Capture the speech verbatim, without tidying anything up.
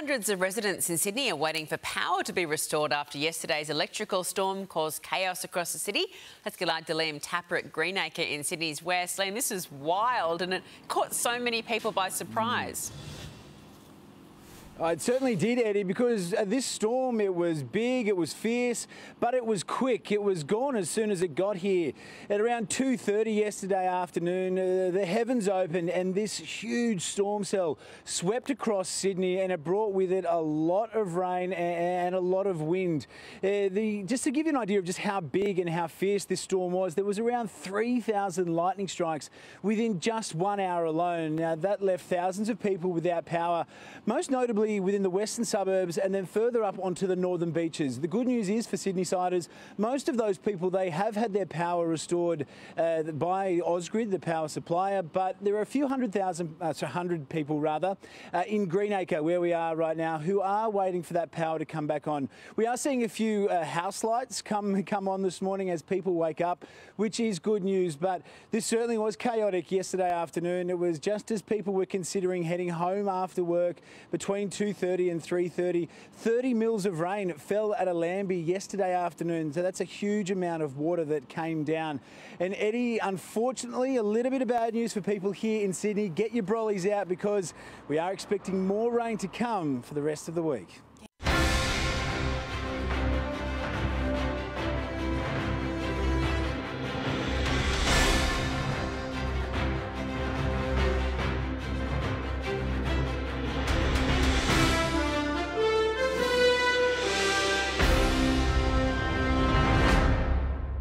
Hundreds of residents in Sydney are waiting for power to be restored after yesterday's electrical storm caused chaos across the city. Let's get out to Liam Tapper at Greenacre in Sydney's west. Liam, this is wild and it caught so many people by surprise. Uh, it certainly did, Eddie, because uh, this storm, it was big, it was fierce, but it was quick. It was gone as soon as it got here. At around two thirty yesterday afternoon, uh, the heavens opened and this huge storm cell swept across Sydney, and it brought with it a lot of rain and, and a lot of wind. Uh, the, just to give you an idea of just how big and how fierce this storm was, there was around three thousand lightning strikes within just one hour alone. Now, that left thousands of people without power, most notably within the western suburbs and then further up onto the northern beaches. The good news is for Sydney-siders, most of those people, they have had their power restored uh, by Ausgrid, the power supplier, but there are a few hundred thousand, uh, so hundred people rather, uh, in Greenacre, where we are right now, who are waiting for that power to come back on. We are seeing a few uh, house lights come, come on this morning as people wake up, which is good news, but this certainly was chaotic yesterday afternoon. It was just as people were considering heading home after work between two thirty and three thirty. thirty mils of rain fell at Allambie yesterday afternoon, so that's a huge amount of water that came down. And Eddie, unfortunately, a little bit of bad news for people here in Sydney. Get your brollies out because we are expecting more rain to come for the rest of the week.